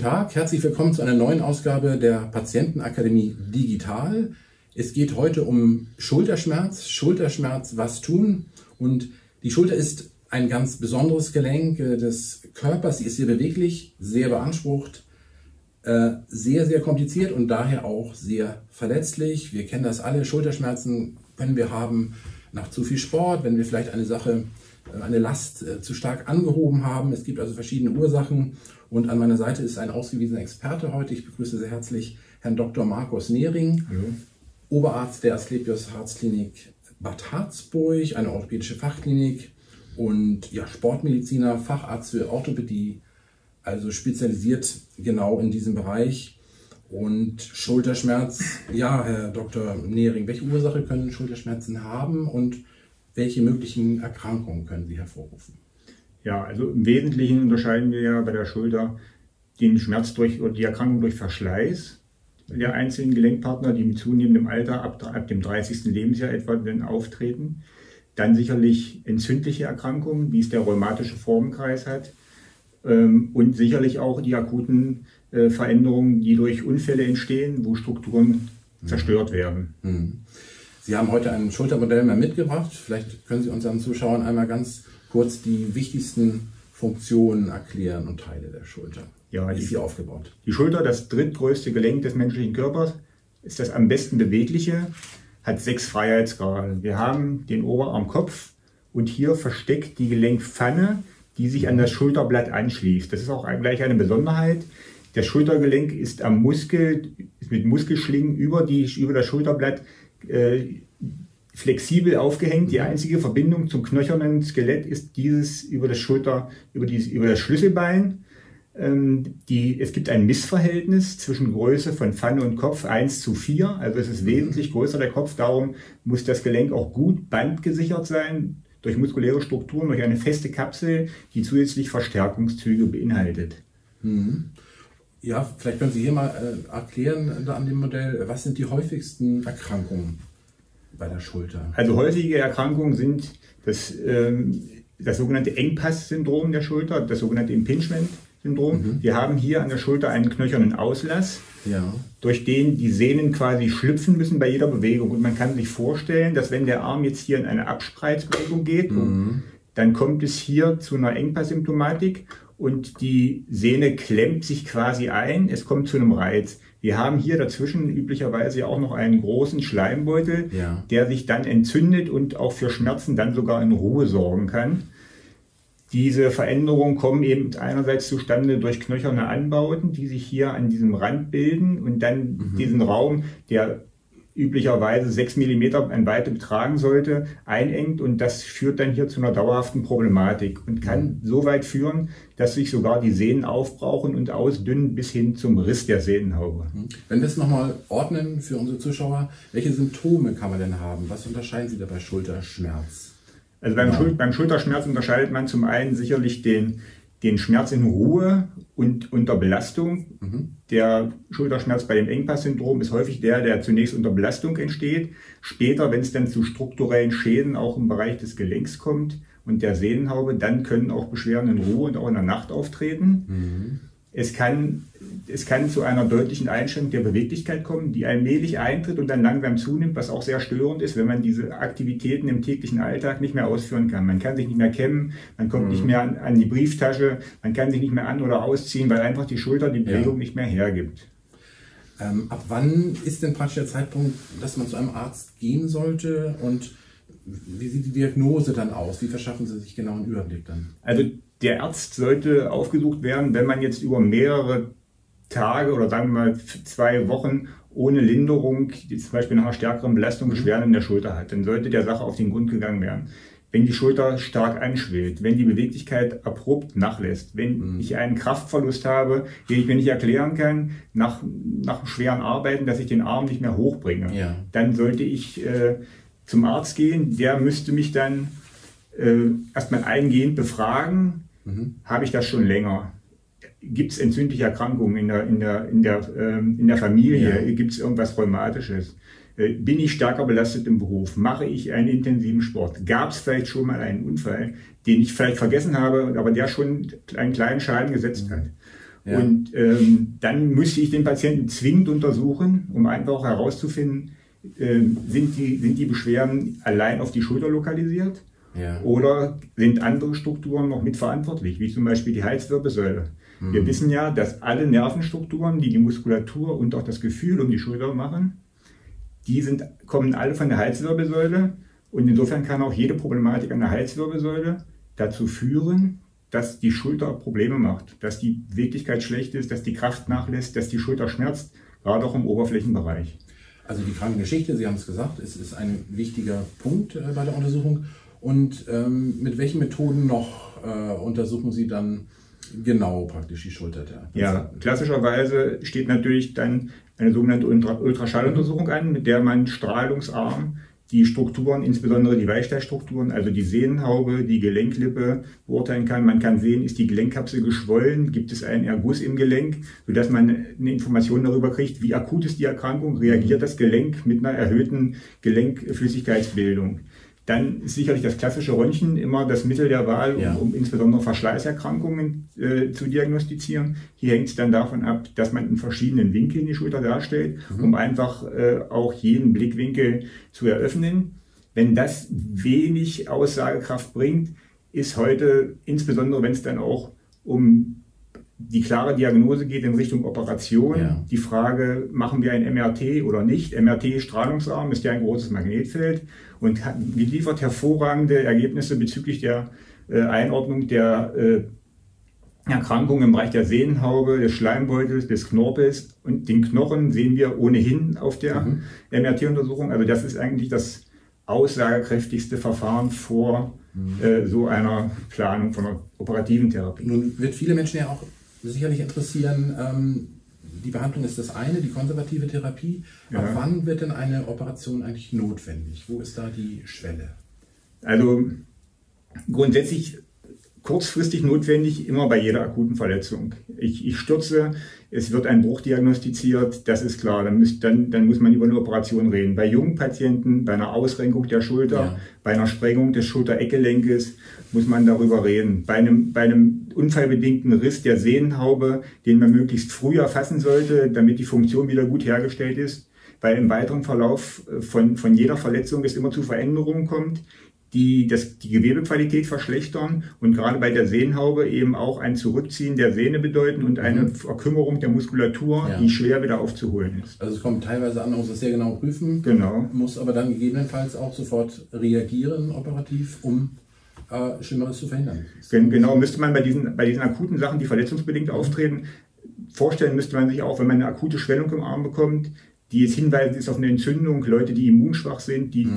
Tag, herzlich willkommen zu einer neuen Ausgabe der Patientenakademie Digital. Es geht heute um Schulterschmerz, was tun? Und die Schulter ist ein ganz besonderes Gelenk des Körpers. Sie ist sehr beweglich, sehr beansprucht, sehr, sehr kompliziert und daher auch sehr verletzlich. Wir kennen das alle. Schulterschmerzen können wir haben nach zu viel Sport, wenn wir vielleicht eine Last zu stark angehoben haben. Es gibt also verschiedene Ursachen und an meiner Seite ist ein ausgewiesener Experte heute. Ich begrüße sehr herzlich Herrn Dr. Markus Nehring, hallo. Oberarzt der Asklepios Herzklinik Bad Harzburg, eine orthopädische Fachklinik und ja, Sportmediziner, Facharzt für Orthopädie, also spezialisiert genau in diesem Bereich. Und Schulterschmerz, ja, Herr Dr. Nehring, welche Ursache können Schulterschmerzen haben und welche möglichen Erkrankungen können sie hervorrufen? Ja, also im Wesentlichen unterscheiden wir ja bei der Schulter den Schmerz oder die Erkrankung durch Verschleiß der einzelnen Gelenkpartner, die mit zunehmendem Alter ab dem 30. Lebensjahr etwa dann auftreten. Dann sicherlich entzündliche Erkrankungen, wie es der rheumatische Formenkreis hat. Und sicherlich auch die akuten Veränderungen, die durch Unfälle entstehen, wo Strukturen zerstört werden. Sie haben heute ein Schultermodell mal mitgebracht. Vielleicht können Sie unseren Zuschauern einmal ganz kurz die wichtigsten Funktionen erklären und Teile der Schulter. Ja, wie ist sie aufgebaut? Die Schulter, das drittgrößte Gelenk des menschlichen Körpers, ist das am besten bewegliche, hat 6 Freiheitsgrade. Wir haben den Oberarmkopf und hier versteckt die Gelenkpfanne, die sich an das Schulterblatt anschließt. Das ist auch gleich eine Besonderheit. Das Schultergelenk ist am Muskel, mit Muskelschlingen über das Schulterblatt flexibel aufgehängt. Die einzige Verbindung zum knöchernen Skelett ist dieses über das Schlüsselbein. Es gibt ein Missverhältnis zwischen Größe von Pfanne und Kopf 1:4. Also es ist wesentlich größer der Kopf. Darum muss das Gelenk auch gut bandgesichert sein durch muskuläre Strukturen, durch eine feste Kapsel, die zusätzlich Verstärkungszüge beinhaltet. Ja, vielleicht können Sie hier mal erklären an dem Modell, was sind die häufigsten Erkrankungen bei der Schulter? Also häufige Erkrankungen sind das sogenannte Engpass-Syndrom der Schulter, das sogenannte Impingement-Syndrom. Wir haben hier an der Schulter einen knöchernen Auslass, durch den die Sehnen quasi schlüpfen müssen bei jeder Bewegung. Und man kann sich vorstellen, dass wenn der Arm jetzt hier in eine Abspreizbewegung geht, dann kommt es hier zu einer Engpass-Symptomatik. Und die Sehne klemmt sich quasi ein, es kommt zu einem Reiz. Wir haben hier dazwischen üblicherweise auch noch einen großen Schleimbeutel, der sich dann entzündet und auch für Schmerzen dann sogar in Ruhe sorgen kann. Diese Veränderungen kommen eben einerseits zustande durch knöcherne Anbauten, die sich hier an diesem Rand bilden und dann diesen Raum, der üblicherweise 6 mm an Weite betragen sollte, einengt und das führt dann hier zu einer dauerhaften Problematik und kann so weit führen, dass sich sogar die Sehnen aufbrauchen und ausdünnen bis hin zum Riss der Sehnenhaube. Wenn wir es nochmal ordnen für unsere Zuschauer, welche Symptome kann man denn haben? Was unterscheiden Sie da bei Schulterschmerz? Also beim Schulterschmerz unterscheidet man zum einen sicherlich den Schmerz in Ruhe und unter Belastung. Der Schulterschmerz bei dem Engpass-Syndrom ist häufig der zunächst unter Belastung entsteht. Später, wenn es dann zu strukturellen Schäden auch im Bereich des Gelenks kommt und der Sehnenhaube, dann können auch Beschwerden in Ruhe und auch in der Nacht auftreten. Es kann zu einer deutlichen Einschränkung der Beweglichkeit kommen, die allmählich eintritt und dann langsam zunimmt, was auch sehr störend ist, wenn man diese Aktivitäten im täglichen Alltag nicht mehr ausführen kann. Man kann sich nicht mehr kämmen, man kommt nicht mehr an die Brieftasche, man kann sich nicht mehr an- oder ausziehen, weil einfach die Schulter die Bewegung nicht mehr hergibt. Ab wann ist denn praktisch der Zeitpunkt, dass man zu einem Arzt gehen sollte und wie sieht die Diagnose dann aus? Wie verschaffen Sie sich genau einen Überblick dann? Also der Arzt sollte aufgesucht werden, wenn man jetzt über mehrere Tage oder sagen wir mal 2 Wochen ohne Linderung, zum Beispiel nach einer stärkeren Belastung, Beschwerden in der Schulter hat. Dann sollte der Sache auf den Grund gegangen werden. Wenn die Schulter stark anschwillt, wenn die Beweglichkeit abrupt nachlässt, wenn ich einen Kraftverlust habe, den ich mir nicht erklären kann, nach schweren Arbeiten, dass ich den Arm nicht mehr hochbringe, dann sollte ich zum Arzt gehen. Der müsste mich dann erstmal eingehend befragen. Habe ich das schon länger? Gibt es entzündliche Erkrankungen in der Familie? Gibt es irgendwas Rheumatisches? Bin ich stärker belastet im Beruf? Mache ich einen intensiven Sport? Gab es vielleicht schon mal einen Unfall, den ich vielleicht vergessen habe, aber der schon einen kleinen Schaden gesetzt hat? Ja. Und dann müsste ich den Patienten zwingend untersuchen, um einfach herauszufinden, sind die Beschwerden allein auf die Schulter lokalisiert, ja, oder sind andere Strukturen noch mitverantwortlich, wie zum Beispiel die Halswirbelsäule. Wir wissen ja, dass alle Nervenstrukturen, die die Muskulatur und auch das Gefühl um die Schulter machen, kommen alle von der Halswirbelsäule. Und insofern kann auch jede Problematik an der Halswirbelsäule dazu führen, dass die Schulter Probleme macht, dass die Beweglichkeit schlecht ist, dass die Kraft nachlässt, dass die Schulter schmerzt, gerade auch im Oberflächenbereich. Also die Krankengeschichte, Sie haben es gesagt, ist ein wichtiger Punkt bei der Untersuchung. Und mit welchen Methoden noch untersuchen Sie dann genau praktisch die Schulter der Patienten? Ja, klassischerweise steht natürlich dann eine sogenannte Ultraschalluntersuchung an, mit der man strahlungsarm die Strukturen, insbesondere die Weichteilstrukturen, also die Sehnenhaube, die Gelenklippe beurteilen kann. Man kann sehen, ist die Gelenkkapsel geschwollen, gibt es einen Erguss im Gelenk, sodass man eine Information darüber kriegt, wie akut ist die Erkrankung, reagiert das Gelenk mit einer erhöhten Gelenkflüssigkeitsbildung. Dann ist sicherlich das klassische Röntgen immer das Mittel der Wahl, um insbesondere Verschleißerkrankungen zu diagnostizieren. Hier hängt es dann davon ab, dass man in verschiedenen Winkeln die Schulter darstellt, um einfach auch jeden Blickwinkel zu eröffnen. Wenn das wenig Aussagekraft bringt, ist heute, insbesondere wenn es dann auch um die klare Diagnose geht in Richtung Operation, die Frage, machen wir ein MRT oder nicht? MRT strahlungsarm, ist ja ein großes Magnetfeld und liefert hervorragende Ergebnisse bezüglich der Einordnung der Erkrankungen im Bereich der Sehnenhaube, des Schleimbeutels, des Knorpels und den Knochen sehen wir ohnehin auf der MRT-Untersuchung. Also das ist eigentlich das aussagekräftigste Verfahren vor so einer Planung von einer operativen Therapie. Nun wird viele Menschen ja auch sicherlich interessieren, die Behandlung ist das eine, die konservative Therapie. Ja. Ab wann wird denn eine Operation eigentlich notwendig? Wo ist da die Schwelle? Also grundsätzlich kurzfristig notwendig, immer bei jeder akuten Verletzung. Ich stürze, es wird ein Bruch diagnostiziert, das ist klar, dann muss man über eine Operation reden. Bei jungen Patienten, bei einer Ausrenkung der Schulter, bei einer Sprengung des Schulter-Eckgelenkes muss man darüber reden. Bei einem unfallbedingten Riss der Sehnenhaube, den man möglichst früh erfassen sollte, damit die Funktion wieder gut hergestellt ist, weil im weiteren Verlauf von jeder Verletzung es immer zu Veränderungen kommt, die Gewebequalität verschlechtern und gerade bei der Sehnenhaube eben auch ein Zurückziehen der Sehne bedeuten und eine Verkümmerung der Muskulatur, die schwer wieder aufzuholen ist. Also es kommt teilweise an, man muss das sehr genau prüfen, genau, muss aber dann gegebenenfalls auch sofort reagieren operativ, um Schlimmeres zu verhindern. Genau, müsste man bei diesen akuten Sachen, die verletzungsbedingt auftreten, vorstellen müsste man sich auch, wenn man eine akute Schwellung im Arm bekommt, die jetzt hinweisen ist auf eine Entzündung, Leute, die immunschwach sind, die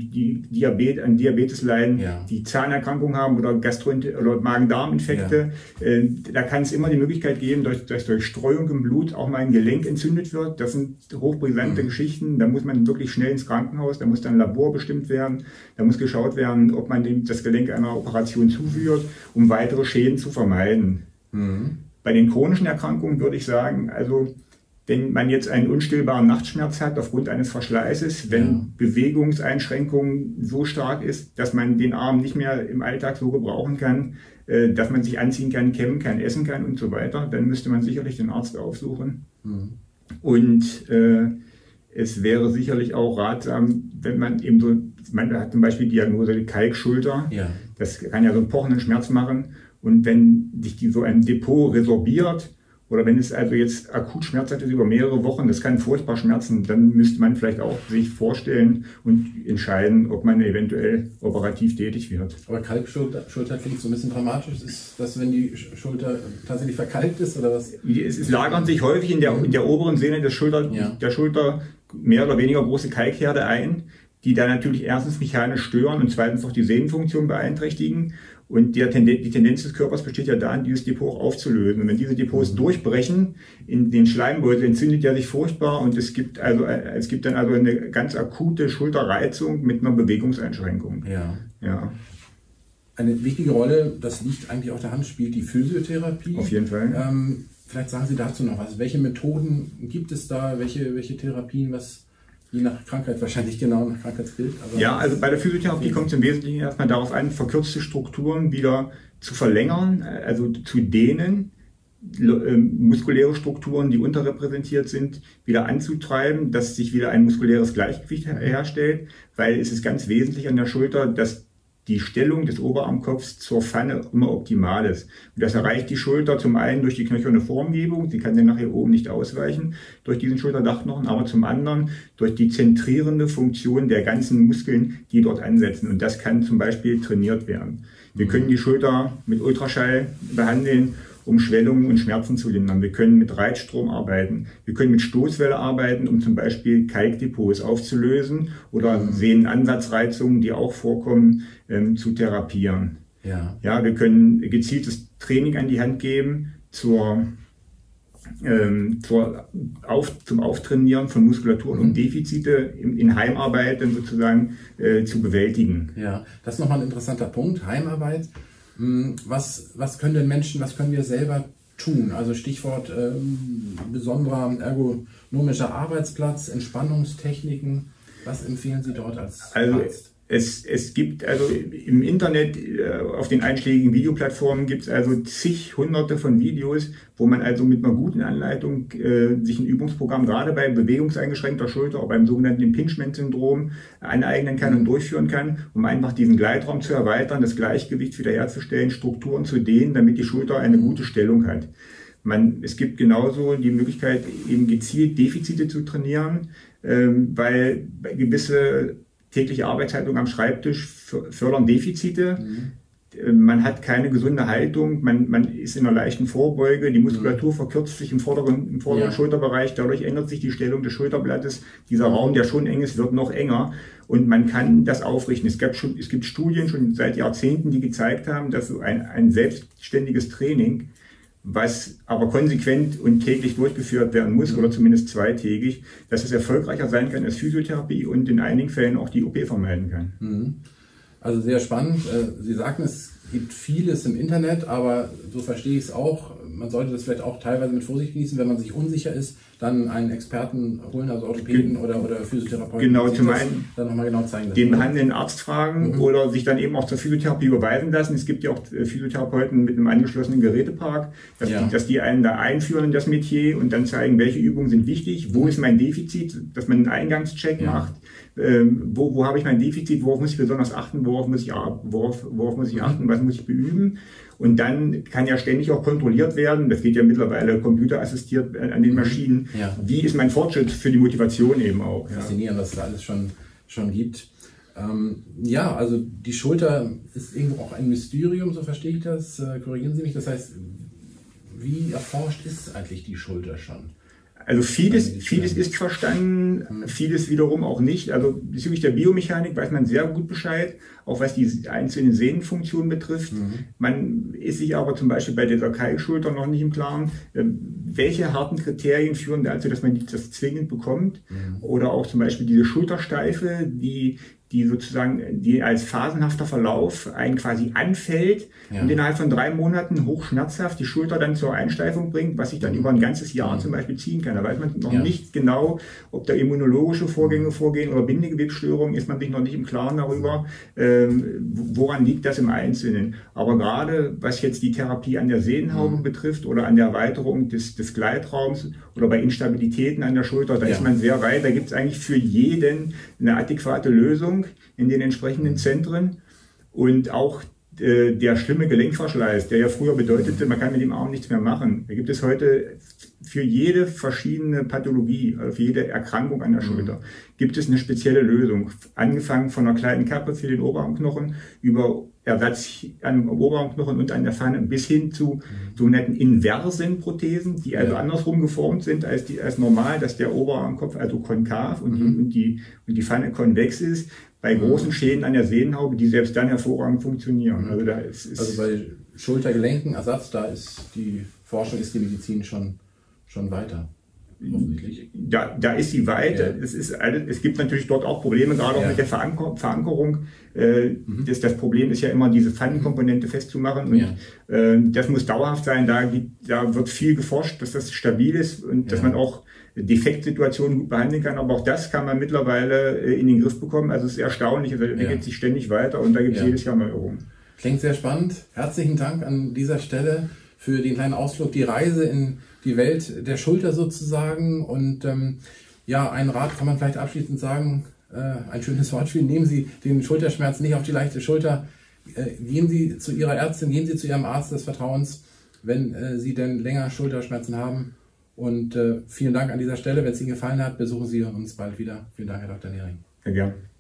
an Diabetes leiden, die Zahnerkrankungen haben oder oder Magen-Darm-Infekte. Da kann es immer die Möglichkeit geben, dass durch Streuung im Blut auch mal ein Gelenk entzündet wird. Das sind hochbrisante Geschichten. Da muss man wirklich schnell ins Krankenhaus, da muss dann ein Labor bestimmt werden, da muss geschaut werden, ob man das Gelenk einer Operation zuführt, um weitere Schäden zu vermeiden. Bei den chronischen Erkrankungen würde ich sagen, also wenn man jetzt einen unstillbaren Nachtschmerz hat aufgrund eines Verschleißes, wenn Bewegungseinschränkungen so stark ist, dass man den Arm nicht mehr im Alltag so gebrauchen kann, dass man sich anziehen kann, kämmen kann, essen kann und so weiter, dann müsste man sicherlich den Arzt aufsuchen. Und es wäre sicherlich auch ratsam, wenn man eben so, man hat zum Beispiel die Diagnose Kalkschulter, das kann ja so einen pochenden Schmerz machen und wenn sich so ein Depot resorbiert, oder wenn es also jetzt akut schmerzhaft ist über mehrere Wochen, das kann furchtbar schmerzen, dann müsste man vielleicht auch sich vorstellen und entscheiden, ob man eventuell operativ tätig wird. Aber Kalkschulter klingt so ein bisschen dramatisch. Ist das, wenn die Schulter tatsächlich verkalkt ist oder was? Es lagern sich häufig in der oberen Sehne der Schulter mehr oder weniger große Kalkherde ein, die dann natürlich erstens mechanisch stören und zweitens auch die Sehnenfunktion beeinträchtigen. Und die Tendenz des Körpers besteht ja darin, dieses Depot auch aufzulösen. Und wenn diese Depots durchbrechen, in den Schleimbeutel entzündet er sich furchtbar und es gibt dann also eine ganz akute Schulterreizung mit einer Bewegungseinschränkung. Ja. Eine wichtige Rolle, das liegt eigentlich auf der Hand, spielt die Physiotherapie. Auf jeden Fall. Vielleicht sagen Sie dazu noch was. Welche Methoden gibt es da? Welche Therapien? Je nach Krankheit wahrscheinlich genau, nach Krankheitsbild. Ja, also bei der Physiotherapie kommt es im Wesentlichen erstmal darauf an, verkürzte Strukturen wieder zu verlängern, also zu dehnen, muskuläre Strukturen, die unterrepräsentiert sind, wieder anzutreiben, dass sich wieder ein muskuläres Gleichgewicht herstellt, weil es ist ganz wesentlich an der Schulter, dass die Stellung des Oberarmkopfs zur Pfanne immer optimal ist. Und das erreicht die Schulter zum einen durch die knöcherne Formgebung, sie kann dann nachher oben nicht ausweichen durch diesen Schulterdachknochen, aber zum anderen durch die zentrierende Funktion der ganzen Muskeln, die dort ansetzen. Und das kann zum Beispiel trainiert werden. Wir können die Schulter mit Ultraschall behandeln, um Schwellungen und Schmerzen zu lindern. Wir können mit Reizstrom arbeiten. Wir können mit Stoßwelle arbeiten, um zum Beispiel Kalkdepots aufzulösen oder Sehnenansatzreizungen, die auch vorkommen, zu therapieren. Ja, wir können gezieltes Training an die Hand geben zum Auftrainieren von Muskulatur und Defizite in Heimarbeit dann sozusagen zu bewältigen. Ja, das ist nochmal ein interessanter Punkt, Heimarbeit. Was können denn Menschen, was können wir selber tun? Also Stichwort besonderer ergonomischer Arbeitsplatz, Entspannungstechniken. Was empfehlen Sie dort als Arzt? Es gibt also im Internet, auf den einschlägigen Videoplattformen gibt es also hunderte von Videos, wo man also mit einer guten Anleitung sich ein Übungsprogramm gerade bei bewegungseingeschränkter Schulter, auch beim sogenannten Impingement-Syndrom aneignen kann und durchführen kann, um einfach diesen Gleitraum zu erweitern, das Gleichgewicht wiederherzustellen, Strukturen zu dehnen, damit die Schulter eine gute Stellung hat. Es gibt genauso die Möglichkeit, eben gezielt Defizite zu trainieren, weil gewisse tägliche Arbeitshaltung am Schreibtisch fördern Defizite. Man hat keine gesunde Haltung, man ist in einer leichten Vorbeuge, die Muskulatur verkürzt sich im vorderen Schulterbereich, dadurch ändert sich die Stellung des Schulterblattes. Dieser Raum, der schon eng ist, wird noch enger und man kann das aufrichten. Es gibt Studien schon seit Jahrzehnten, die gezeigt haben, dass so ein selbstständiges Training, was aber konsequent und täglich durchgeführt werden muss, oder zumindest zweitägig, dass es erfolgreicher sein kann als Physiotherapie und in einigen Fällen auch die OP vermeiden kann. Also sehr spannend. Sie sagten, es gibt vieles im Internet, aber so verstehe ich es auch. Man sollte das vielleicht auch teilweise mit Vorsicht genießen, wenn man sich unsicher ist, dann einen Experten holen, also Orthopäden oder Physiotherapeuten. Genau, zum einen dann nochmal genau zeigen. Den behandelnden Arzt fragen oder sich dann eben auch zur Physiotherapie überweisen lassen. Es gibt ja auch Physiotherapeuten mit einem angeschlossenen Gerätepark, dass die einen da einführen in das Metier und dann zeigen, welche Übungen sind wichtig, wo ist mein Defizit, dass man einen Eingangscheck macht. Wo habe ich mein Defizit, worauf muss ich besonders achten, worauf muss ich achten, was muss ich beüben. Und dann kann ja ständig auch kontrolliert werden, das geht ja mittlerweile computerassistiert an den Maschinen, wie ist mein Fortschritt für die Motivation eben auch. Faszinierend, dass es da alles schon gibt. Also die Schulter ist irgendwo auch ein Mysterium, so verstehe ich das, korrigieren Sie mich. Das heißt, wie erforscht ist eigentlich die Schulter schon? Also vieles ist verstanden, vieles wiederum auch nicht. Also bezüglich der Biomechanik weiß man sehr gut Bescheid, auch was die einzelnen Sehnenfunktionen betrifft. Man ist sich aber zum Beispiel bei dieser Kalkschulter noch nicht im Klaren, welche harten Kriterien führen dazu, dass man das zwingend bekommt. Oder auch zum Beispiel diese Schultersteife, die als phasenhafter Verlauf einen quasi anfällt und innerhalb von 3 Monaten hochschmerzhaft die Schulter dann zur Einsteifung bringt, was sich dann über ein ganzes Jahr zum Beispiel ziehen kann. Da weiß man noch nicht genau, ob da immunologische Vorgänge vorgehen oder Bindegewebsstörungen, ist man sich noch nicht im Klaren darüber, woran liegt das im Einzelnen. Aber gerade was jetzt die Therapie an der Sehnenhaube betrifft oder an der Erweiterung des Gleitraums oder bei Instabilitäten an der Schulter, da ist man sehr weit. Da gibt es eigentlich für jeden eine adäquate Lösung in den entsprechenden Zentren und auch der schlimme Gelenkverschleiß, der ja früher bedeutete, man kann mit dem Arm nichts mehr machen. Da gibt es heute für jede verschiedene Pathologie, also für jede Erkrankung an der Schulter, gibt es eine spezielle Lösung. Angefangen von einer kleinen Kappe für den Oberarmknochen über Ersatz am Oberarmknochen und an der Pfanne bis hin zu sogenannten inversen Prothesen, die also andersrum geformt sind als normal, dass der Oberarmkopf also konkav und die Pfanne konvex ist, bei großen Schäden an der Sehnenhaube, die selbst dann hervorragend funktionieren. Also bei Schultergelenken, Ersatz, da ist die Forschung, ist die Medizin schon weiter. Da ist sie weit. Es gibt natürlich dort auch Probleme, gerade auch mit der Verankerung. Das Problem ist ja immer, diese Pfannenkomponente festzumachen. Und das muss dauerhaft sein. Da wird viel geforscht, dass das stabil ist und dass man auch Defektsituationen gut behandeln kann. Aber auch das kann man mittlerweile in den Griff bekommen. Also es ist erstaunlich. Also entwickelt sich ständig weiter und da gibt es jedes Jahr Neuerungen. Klingt sehr spannend. Herzlichen Dank an dieser Stelle für den kleinen Ausflug, die Reise in die Welt der Schulter sozusagen. Und ja, einen Rat kann man vielleicht abschließend sagen, ein schönes Wortspiel: Nehmen Sie den Schulterschmerz nicht auf die leichte Schulter. Gehen Sie zu Ihrer Ärztin, gehen Sie zu Ihrem Arzt des Vertrauens, wenn Sie denn länger Schulterschmerzen haben. Und vielen Dank an dieser Stelle. Wenn es Ihnen gefallen hat, besuchen Sie uns bald wieder. Vielen Dank, Herr Dr. Nehring. Sehr gern.